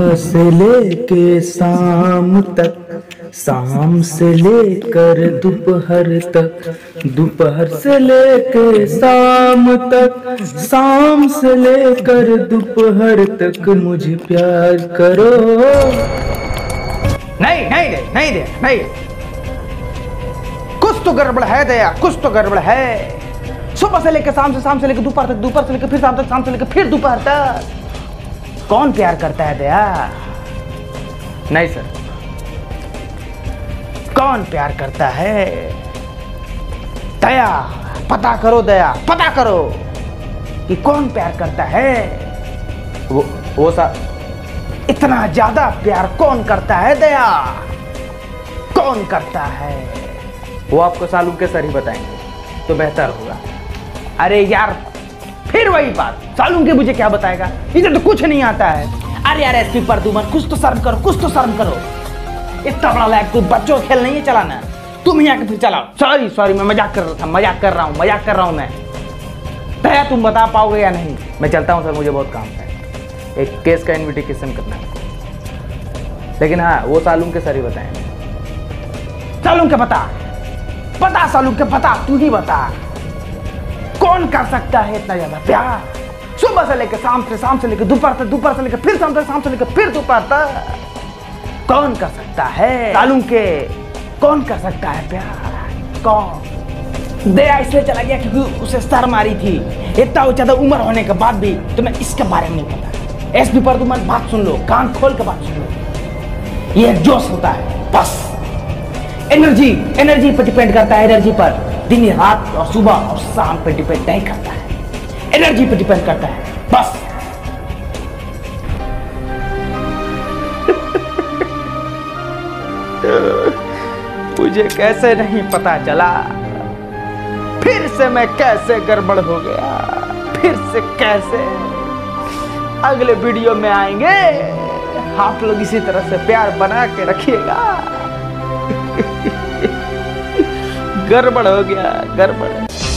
सुबह से लेके शाम तक, शाम से लेकर दोपहर तक, दोपहर से लेके शाम तक, शाम से लेकर दोपहर तक मुझे प्यार करो। नहीं नहीं दे, नहीं दे, नहीं। कुछ तो गड़बड़ है दया, कुछ तो गड़बड़ है। सुबह से लेकर शाम से, शाम से लेकर दोपहर तक, दोपहर से लेकर फिर शाम तक, शाम से लेकर फिर दोपहर तक। कौन प्यार करता है दया? नहीं सर, कौन प्यार करता है? दया पता करो, दया पता करो कि कौन प्यार करता है। वो सा इतना ज्यादा प्यार कौन करता है दया? कौन करता है? वो आपको सालू के सर ही बताएंगे तो बेहतर होगा। अरे यार फिर वही बात, सालू के मुझे क्या बताएगा, इधर तो कुछ नहीं आता है। अरे यार एसपी प्रद्युमन कुछ तो शर्म करो, कुछ तो शर्म करो। इतना बड़ा लायक कोई बच्चों का खेल नहीं है चलाना। तुम ही आके फिर चलाओ। सॉरी सॉरी, मैं मजाक कर रहा था, मजाक कर रहा हूँ मैं। दया तुम बता पाओगे या नहीं? मैं चलता हूँ सर, मुझे बहुत काम है, एक केस का इन्विटिगेशन करना है। लेकिन हाँ वो सालू के सर ही बताएंगे। सालू के बता, सालू के बता, तू ही बता कौन कर सकता है इतना ज्यादा प्यार? सुबह से लेकर शाम से, शाम से लेकर दोपहर तक, दोपहर से लेकर फिर शाम तक, शाम से लेकर फिर दोपहर तक। कौन कर सकता है सालू के? कौन कर सकता है प्यार? कौन? दया इसलिए चला गया क्योंकि उसे सर मारी थी। इतना ज्यादा उम्र होने के बाद भी तुम्हें इसके बारे में नहीं पता। एसपी प्रद्युमन बात सुन लो, कान खोल के बात सुन लो। ये जोश होता है बस। एनर्जी पर डिपेंड करता है, एनर्जी पर। दिन रात और सुबह और शाम पे डिपेंड नहीं करता है, एनर्जी पे डिपेंड करता है बस। मुझे कैसे नहीं पता चला, फिर से मैं कैसे गड़बड़ हो गया, फिर से कैसे। अगले वीडियो में आएंगे, आप लोग इसी तरह से प्यार बना के रखिएगा। गड़बड़ हो गया, गड़बड़।